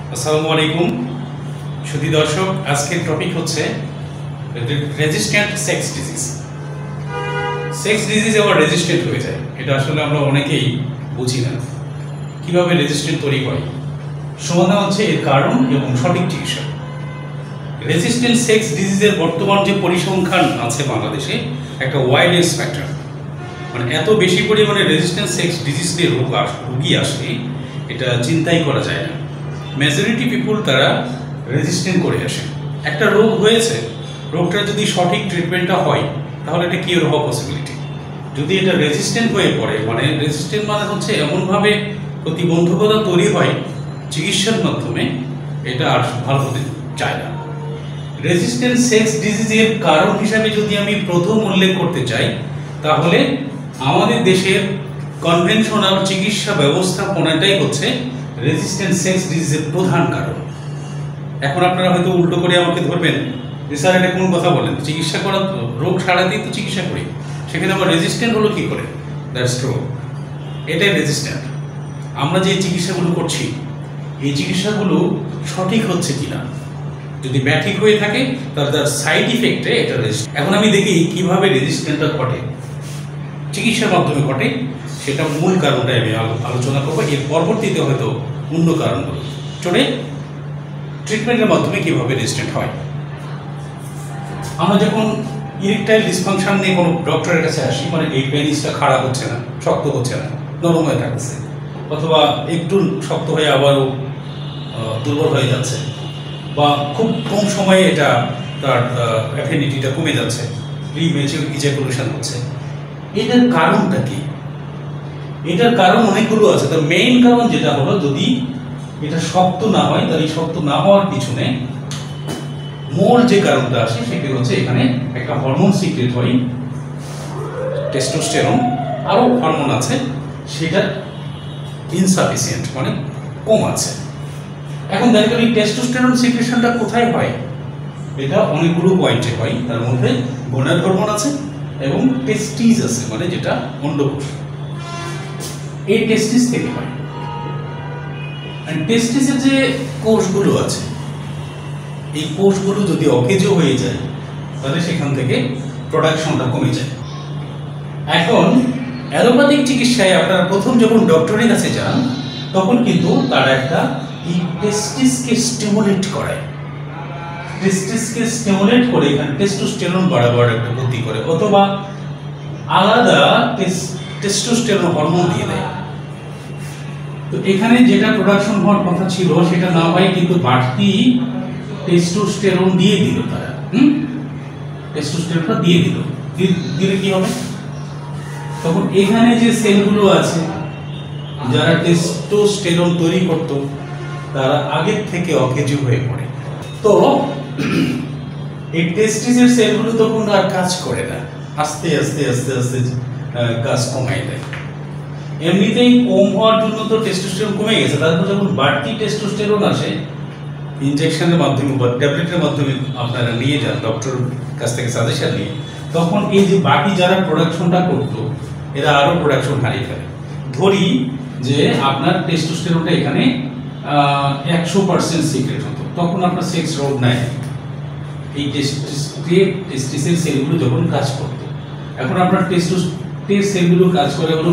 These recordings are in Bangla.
আসসালামু আলাইকুম সুধী দর্শক, আজকের টপিক হচ্ছে resistant sex disease. Sex disease আবার রেজিস্ট্যান্ট হয়ে যায়, এটা আসলে আমরা অনেকেই বুঝি না। কীভাবে রেজিস্ট্যান্ট তৈরি হয়, সমাধান হচ্ছে এর কারণ এবং সঠিক চিকিৎসা। রেজিস্ট্যান্ট সেক্স ডিজিজের বর্তমান যে পরিসংখ্যান আছে বাংলাদেশে, একটা ওয়াইডনেস ফ্যাক্টর, মানে এত বেশি পরিমাণে রেজিস্ট্যান্ট সেক্স ডিজিজের রোগী আসে, এটা চিন্তাই করা যায় না। মেজরিটি পিপুল তারা রেজিস্ট্যান্ট করে আসে। একটা রোগ হয়েছে, রোগটা যদি সঠিক ট্রিটমেন্টটা হয় তাহলে এটা কিওর হওয়া পসিবিলিটি। যদি এটা রেজিস্ট্যান্ট হয়ে পড়ে, মানে রেজিস্ট্যান্ট মানে হচ্ছে এমনভাবে প্রতিবন্ধকতা তৈরি হয় চিকিৎসার মাধ্যমে, এটা আর ভালো হতে চায় না। রেজিস্ট্যান্ট সেক্স ডিজিজের কারণ হিসাবে যদি আমি প্রথম উল্লেখ করতে চাই, তাহলে আমাদের দেশের কনভেনশনাল চিকিৎসা ব্যবস্থাপনাটাই হচ্ছে রেজিস্ট্যান্ট সেক্স ডিজিজের প্রধান কারণ। এখন আপনারা হয়তো উল্টো করে আমাকে ধরবেন যে স্যার এটা কোন কথা বলেন, চিকিৎসা করা রোগ সারাতেই তো চিকিৎসা করি, সেখানে আবার রেজিস্ট্যান্ট হলো কী করে? দ্যাটস ট্রু, এটাই রেজিস্ট্যান্ট। আমরা যে চিকিৎসাগুলো করছি, এই চিকিৎসাগুলো সঠিক হচ্ছে কিনা, যদি ব্যাঠিক হয়ে থাকে তাহলে তার সাইড ইফেক্টে এটা রেজিস্ট্যান্ট। এখন আমি দেখি কিভাবে রেজিস্ট্যান্টটা ঘটে, চিকিৎসার মাধ্যমে ঘটে, সেটা মূল কারণটাই আমি আলোচনা করবো। এর পরবর্তীতে হয়তো অন্য কারণগুলো চলে ট্রিটমেন্টের মাধ্যমে কীভাবে রেজিস্ট্যান্ট হয়। আমরা যখন ইরেকটাইল ডিসফাংশন নিয়ে কোনো ডক্টরের কাছে আসি, মানে এই পেনিসটা খাড়া হচ্ছে না, শক্ত হচ্ছে না, নরম হয়ে থাকছে, অথবা একটু শক্ত হয়ে আবারও দুর্বল হয়ে যাচ্ছে, বা খুব কম সময়ে এটা তার অ্যাফিনিটিটা কমে যাচ্ছে, প্রিমেচিউর ইজাকুলেশন হচ্ছে, এটার কারণটা কি? এটার কারণ অনেকগুলো আছে। তার মেইন কারণ যেটা হলো, যদি এটা শক্ত না হয়, তাহলে এই শক্ত না হওয়ার পিছনে মূল যে কারণটা আসে সেটা হচ্ছে এখানে একটা হরমোন সিক্রেট হয়, টেস্টোস্টেরন, আরও হরমোন আছে, সেটা ইনসাফিসিয়েন্ট, মানে কম আছে। এখন দেখা গেল এই টেস্টোস্টেরন সিক্রেশনটা কোথায় হয়? এটা অনেকগুলো পয়েন্টে হয়। তার মধ্যে গোনাড হরমোন আছে এবং টেস্টিস আছে, মানে যেটা অন্ডকোষ, এই টেস্টিস থেকে হয়। টেস্টিসের যে কোষগুলো আছে, এই কোষগুলো যদি অকেজ হয়ে যায় তাহলে সেখান থেকে প্রোডাকশনটা কমে যায়। এখন অ্যালোপ্যাথিক চিকিৎসায় আপনারা প্রথম যখন ডক্টরের কাছে যান, তখন কিন্তু তারা একটা এই টেস্টিসকে স্টিমুলেট করায়, টেস্টিসকে স্টিমুলেট করে এখানে টেস্টোস্টেরন বাড়াবার একটা গতি করে, অথবা আলাদা টেস্টোস্টেরন হরমোন দিয়ে দেয়। তো এখানে যেটা প্রোডাকশন হওয়ার কথা ছিল সেটা না হয়, কিন্তু বাড়তি টেস্টোস্টেরন দিয়ে দিল তারা। টেস্টোস্টেরনটা দিয়ে দিলে কি হবে? তখন এখানে যে সেলগুলো আছে যারা টেস্টোস্টেরন তৈরি করত, তারা আগের থেকে অকেজ হয়ে পড়ে। তো এই টেস্টিসের সেলগুলো তখন আর কাজ করে না, আস্তে আস্তে আস্তে আস্তে কাজ কমাই দেয়। এমনিতেই কম হওয়ার জন্য তো টেস্টোস্টেরন কমে গেছে, তারপর যখন বাড়তি টেস্টোস্টেরন আসে, ইনজেকশনের মাধ্যমে বা ট্যাবলেটের মাধ্যমে আপনারা নিয়ে যান ডক্টর কাছ থেকে সাজেশন নিয়ে, তখন এই যে বাকি যারা প্রোডাকশনটা করতো, এরা আরও প্রোডাকশন হারিয়ে ফেলে। ধরি যে আপনার টেস্টোস্টেরনটা এখানে 100% সিক্রেট হতো, তখন আপনার সেক্স রোগ নাই, এই টেস্টিসের সেলগুলো যখন কাজ করতো। এখন আপনার টেস্ট সেলগুলো কাজ করে হলো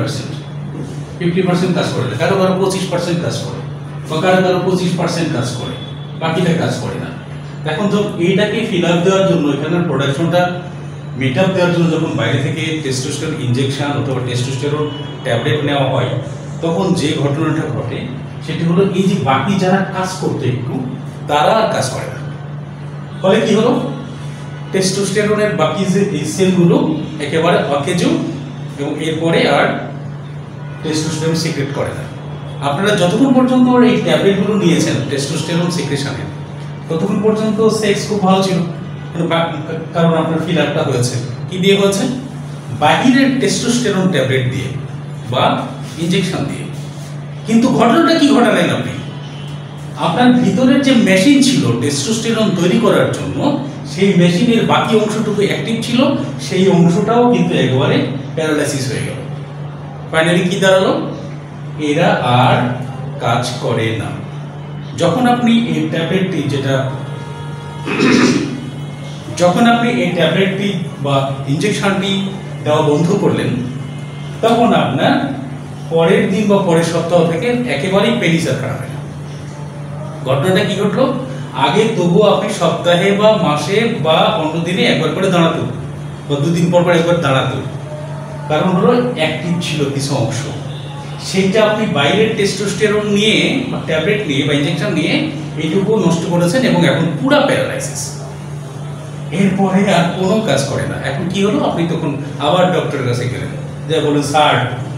50% কাজ করে, কারো 25% কাজ করে, বা কারো 25% কাজ করে, বাকিটা কাজ করে না। এখন যখন এইটাকে ফিল আপ দেওয়ার জন্য, এখানে প্রোডাকশনটা মিট আপ দেওয়ার জন্য যখন বাইরে থেকে টেস্টোস্টেরন ইনজেকশন অথবা টেস্টোস্টেরন ট্যাবলেট নেওয়া হয়, তখন যে ঘটনাটা ঘটে সেটি হলো এই যে বাকি যারা কাজ করতো একটু, তারা আর কাজ করে না। ফলে কি হলো? টেস্টোস্টেরনের বাকি যে এই সেলগুলো একেবারে অকেজ, এবং এরপরে আর টেস্টোস্টেরন সিক্রেট করে না। আপনারা যতক্ষণ পর্যন্ত এই ট্যাবলেটগুলো নিয়েছেন টেস্টোস্টেরন সিক্রেশনের, ততক্ষণ পর্যন্ত সেক্স খুব ভালো ছিল, কারণ আপনার ফিল আপটা হয়েছে কি দিয়ে হয়েছে? বাহিরের টেস্টোস্টেরন ট্যাবলেট দিয়ে বা ইনজেকশন দিয়ে। কিন্তু ঘটনাটা কি ঘটালেন আপনি? আপনার ভিতরের যে মেশিন ছিল টেস্টোস্টেরন তৈরি করার জন্য, সেই মেশিনের বাকি অংশটুকু অ্যাক্টিভ ছিল, সেই অংশটাও কিন্তু একেবারে প্যারালাইসিস হয়ে গেল। ফাইনালি কি দাঁড়ালো? এরা আর কাজ করে না। যখন আপনি এই ট্যাবলেটটি বা ইনজেকশনটি দেওয়া বন্ধ করলেন, তখন আপনার পরের দিন বা পরের সপ্তাহ থেকে একেবারেই পেনিস আর খারাপ হয় না। ঘটনাটা কি ঘটলো? আগে তবুও আপনি সপ্তাহে বা মাসে বা 15 দিনে একবার করে দাঁড়াতো, বা 2 দিন পর পর একবার দাঁড়াতো। কারণ হলো অ্যাক্টিভ ছিল কিছু অংশ, সেটা আপনি বাইরের টেস্টোস্টেরন নিয়ে বা ট্যাবলেট নিয়ে বা ইনজেকশন নিয়ে এইটুকু নষ্ট করেছেন এবং এখন পুরা প্যারালাইসিস। এরপরে আর কোনো কাজ করে না। এখন কি হলো? আপনি তখন আবার ডক্টরের কাছে গেলেন, যে বলুন স্যার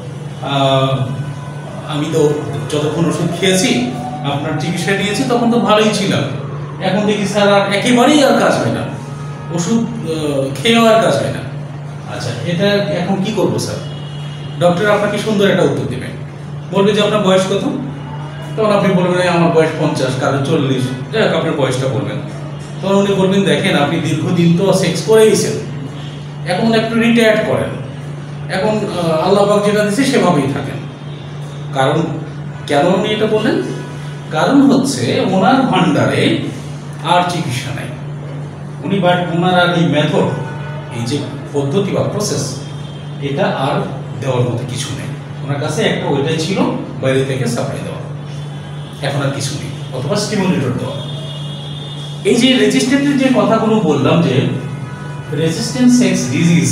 আমি তো যতক্ষণ ওষুধ খেয়েছি, আপনার চিকিৎসা নিয়েছি, তখন তো ভালোই ছিলাম, এখন দেখি স্যার আর একেবারেই আর কাজ হয় না, ওষুধ খেয়েও আর কাজ হয় না। আচ্ছা, এটা এখন কি করবো স্যার? ডক্টর আপনাকে সুন্দর একটা উত্তর দেবেন, বলবে যে আপনার বয়স কত? তখন আপনি বলবেন আমার বয়স 50, কারো 40, যাই হোক আপনার বয়সটা বলবেন। তখন উনি বলবেন দেখেন আপনি দীর্ঘদিন তো সেক্স করেইছেন, এখন একটু রিটায়ার্ড করেন, এখন আল্লাহ পাক যেটা দিচ্ছে সেভাবেই থাকেন। কারণ কেন উনি এটা বললেন? কারণ হচ্ছে ওনার ভান্ডারে আর চিকিৎসা নাই, ওনার আর এই মেথড, এই যে পদ্ধতি বা প্রসেস, এটা আর দেওয়ার মতো কিছু নেই। ওনার কাছে একটা ওইটাই ছিল, বাইরে থেকে সাপ্লাই দেওয়া, এখন আর কিছু নেই, অথবা স্টিমুলেটর দেওয়া। এই যে রেজিস্ট্যান্টের যে কথাগুলো বললাম, যে রেজিস্ট্যান্ট সেক্স ডিজিজ,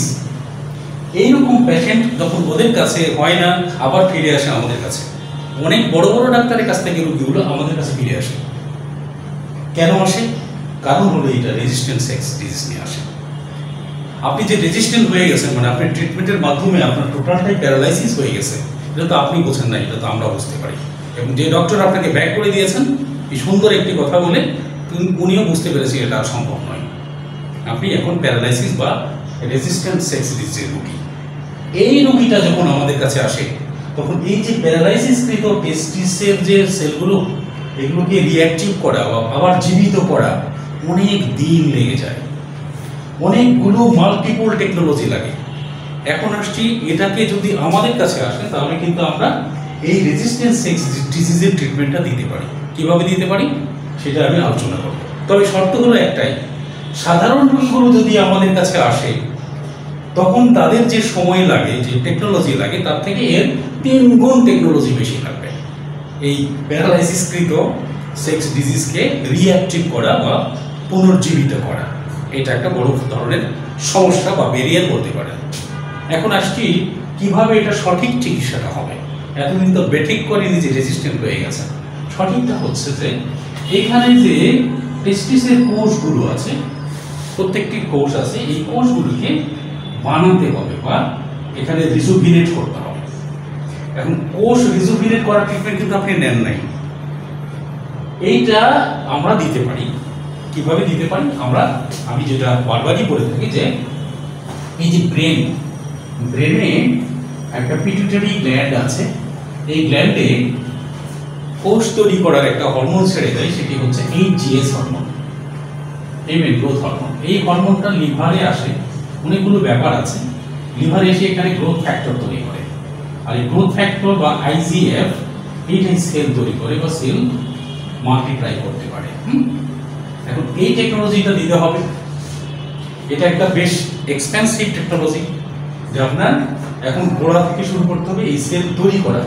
এইরকম পেশেন্ট যখন ওদের কাছে হয় না, আবার ফিরে আসে আমাদের কাছে। অনেক বড় বড় ডাক্তারের কাছ থেকে রোগীগুলো আমাদের কাছে ফিরে আসে। কেন আসে? কারণ হলো এটা রেজিস্ট্যান্ট সেক্স ডিজিজ নিয়ে আসে। আপনি যে রেজিস্ট্যান্ট হয়ে গেছেন, মানে আপনার ট্রিটমেন্টের মাধ্যমে আপনার টোটালটাই প্যারালাইসিস হয়ে গেছে, এটা তো আপনি বোঝেন না, এটা তো আমরা বুঝতে পারি। এবং যে ডক্টর আপনাকে ব্যাক করে দিয়েছেন এই সুন্দর একটি কথা বলে, উনিও বুঝতে পেরেছেন এটা আর সম্ভব নয়। আপনি এখন প্যারালাইসিস বা রেজিস্ট্যান্ট সেক্স ডিজিজের রোগী। এই রোগীটা যখন আমাদের কাছে আসে, তখন এই যে প্যারালাইসিসকৃত টেস্টিসের যে সেলগুলো, এগুলোকে রিঅ্যাক্টিভ করা বা আবার জীবিত করা অনেক দিন লেগে যায়, অনেকগুলো মাল্টিপল টেকনোলজি লাগে। এখন আসছি, এটাকে যদি আমাদের কাছে আসে, তাহলে কিন্তু আমরা এই রেজিস্ট্যান্ট সেক্স ডিজিজের ট্রিটমেন্টটা দিতে পারি। কিভাবে দিতে পারি সেটা আমি আলোচনা করব। তবে শর্ত হলো একটাই, সাধারণ রোগীগুলো যদি আমাদের কাছে আসে, তখন তাদের যে সময় লাগে, যে টেকনোলজি লাগে, তার থেকে এর 3 গুণ টেকনোলজি বেশি লাগবে এই প্যারালাইসিসকৃত সেক্স ডিজিজকে রিঅ্যাক্টিভ করা বা পুনর্জীবিত করা। এটা একটা বড় ধরনের সমস্যা বা ব্যারিয়ার বলতে পারেন। এখন আসছি কিভাবে এটা সঠিক চিকিৎসাটা হবে। এতদিন তো বেঠিক করে নিজে রেজিস্ট্যান্ট হয়ে গেছে। সঠিকটা হচ্ছে যে এখানে যে টেস্টিসের কোষগুলো আছে, প্রত্যেকটি কোষ আছে, এই কোষগুলোকে বানাতে হবে বা এখানে রিজুভিনেট করতে হবে। এখন কোষ রিজুভিনেট করার ট্রিটমেন্ট কিন্তু আপনি নেন নাই, এইটা আমরা দিতে পারি। কিভাবে দিতে পারি? আমি যেটা বারবারই বলে থাকি, যে এই যে ব্রেনে একটা পিটুইটারি গ্ল্যান্ড আছে, এই গ্ল্যান্ডে কোষ তৈরি করার একটা হরমোন ছেড়ে দেয়, সেটি হচ্ছে HGH হরমোন, গ্রোথ হরমোন। এই হরমোনটা লিভারে আসে, অনেকগুলো ব্যাপার আছে। লিভারে এসে এখানে গ্রোথ ফ্যাক্টর তৈরি করে, আর এই গ্রোথ ফ্যাক্টর বা IGF এইটাই সেল তৈরি করে বা সেল মাল্টিপ্লাই করতে পারে। এখন এই টেকনোলজিটা দিতে হবে। এটা একটা বেশ এক্সপেন্সিভ টেকনোলজি, যে আপনার এখন গোড়া থেকে শুরু করতে হবে এই সেল তৈরি করা।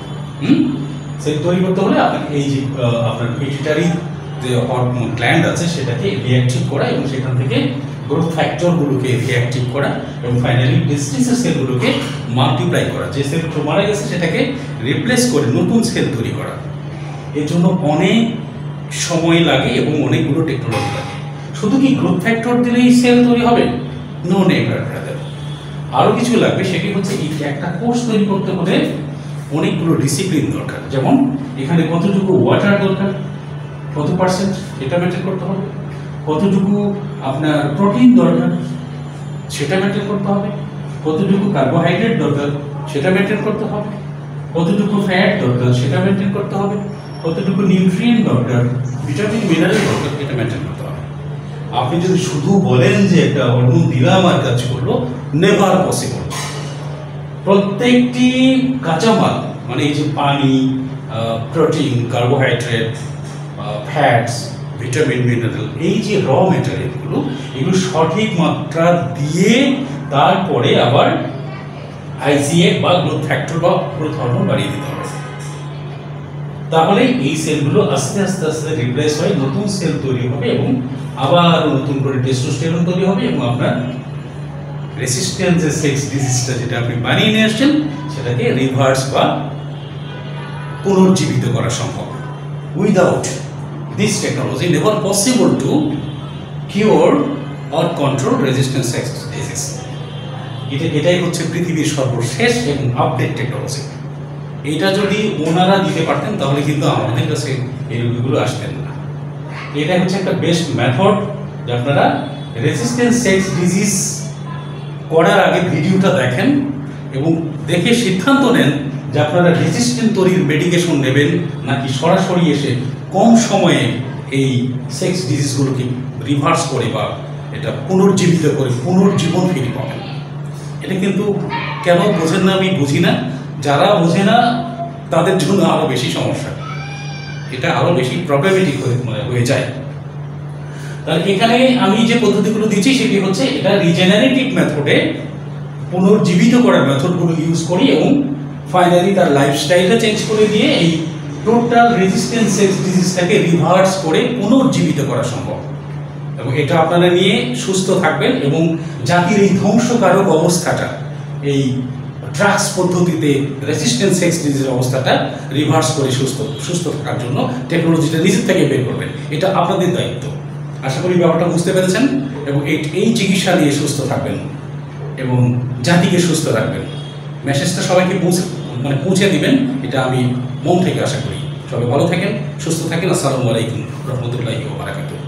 সেল তৈরি করতে হলে আপনাকে এই যে আপনার পিটুইটারি যে হরমোন গ্ল্যান্ড আছে, সেটাকে রিঅ্যাক্টিভ করা এবং সেখান থেকে গ্রোথ ফ্যাক্টরগুলোকে রিঅ্যাক্টিভ করা এবং ফাইনালি টেস্টিসের সেলগুলোকে মাল্টিপ্লাই করা, যে সেলগুলো মারা গেছে সেটাকে রিপ্লেস করে নতুন সেল তৈরি করা। এর জন্য অনেক সময় লাগে এবং অনেকগুলো টেকনোলজি লাগে। শুধু কি গ্রোথ ফ্যাক্টর দিলেই সেল তৈরি হবে? নো নেভার ব্রাদার, আরও কিছু লাগবে। সেটি হচ্ছে এই একটা কোষ তৈরি করতে হলে অনেকগুলো ডিসিপ্লিন দরকার। যেমন এখানে কতটুকু ওয়াটার দরকার, কত পার্সেন্ট, এটা মেনটেন করতে হবে। কতটুকু আপনার প্রোটিন দরকার, সেটা মেনটেন করতে হবে। কতটুকু কার্বোহাইড্রেট দরকার, সেটা মেনটেন করতে হবে। কতটুকু ফ্যাট দরকার, সেটা মেনটেন করতে হবে। কতটুকু নিউট্রিয়েন্ট দরকার, ভিটামিন মিনারেল দরকার, এটা মেনটেন করতে হবে। আপনি যদি শুধু বলেন যে একটা হরমোন দিলাম আর কাজ করলো, নেভার পসিবল। প্রত্যেকটি কাঁচামাল, মানে এই যে পানি, protein, carbohydrate, fats, vitamin, mineral, এই যে র ম্যাটেরিয়ালগুলো, এগুলো সঠিক মাত্রা দিয়ে তারপরে আবার আইজিএফ বা গ্রোথ ফ্যাক্টর বা গ্রোথ হরমোন বাড়িয়ে দিতে হবে। তাহলে এই সেলগুলো আস্তে আস্তে আস্তে রিপ্লেস হয়, নতুন সেল তৈরি হবে এবং আবার নতুন করে টেস্টোস্টেরন তৈরি হবে এবং আপনার রেসিস্ট্যান্ট যে সেক্স ডিজিজটা যেটা আপনি বানিয়ে নিয়ে আসছেন সেটাকে রিভার্স বা পুনর্জীবিত করা সম্ভব। Without this technology never possible to cure or control resistant sex disease. এটাই হচ্ছে পৃথিবীর সর্বশেষ এবং আপডেট টেকনোলজি। এটা যদি ওনারা দিতে পারতেন তাহলে কিন্তু আমাদের কাছে এই রোগীগুলো আসতেন না। এটা হচ্ছে একটা বেস্ট মেথড যে আপনারা রেজিস্ট্যান্ট সেক্স ডিজিজ করার আগে ভিডিওটা দেখেন এবং দেখে সিদ্ধান্ত নেন যে আপনারা রেজিস্ট্যান্ট তৈরির মেডিকেশন নেবেন নাকি সরাসরি এসে কম সময়ে এই সেক্স ডিজিজগুলোকে রিভার্স করে বা এটা পুনর্জীবিত করে পুনর্জীবন ফিরে পাবেন। এটা কিন্তু কেন বোঝেন না আমি বুঝি না, যারা বোঝে না তাদের জন্য আরও বেশি সমস্যা, এটা আরও বেশি প্রবলেমেটিক হয়ে যায়। তাহলে এখানে আমি যে পদ্ধতিগুলো দিচ্ছি সেটি হচ্ছে এটা রিজেনারেটিভ মেথডে পুনর্জীবিত করার মেথডগুলো ইউজ করি এবং ফাইনালি তার লাইফস্টাইলটা চেঞ্জ করে দিয়ে এই টোটাল রেজিস্ট্যান্ট সেক্স ডিজিজটাকে রিভার্স করে পুনর্জীবিত করা সম্ভব। এবং এটা আপনারা নিয়ে সুস্থ থাকবেন এবং জাতির এই ধ্বংসকারক অবস্থাটা, এই ড্রাগস পদ্ধতিতে রেজিস্ট্যান্ট সেক্স ডিজিজের অবস্থাটা রিভার্স করে সুস্থ থাকার জন্য টেকনোলজিটা নিজের থেকে বের করবেন। এটা আপনাদের দায়িত্ব। আশা করি ব্যাপারটা বুঝতে পেরেছেন এবং এই চিকিৎসা নিয়ে সুস্থ থাকবেন এবং জাতিকে সুস্থ রাখবেন। মেসেজটা সবাইকে পৌঁছে দিবেন, এটা আমি মন থেকে আশা করি। সবাই ভালো থাকেন, সুস্থ থাকেন। আসসালামু আলাইকুম রহমতুল্লাহি ওয়া বারাকাতুহু।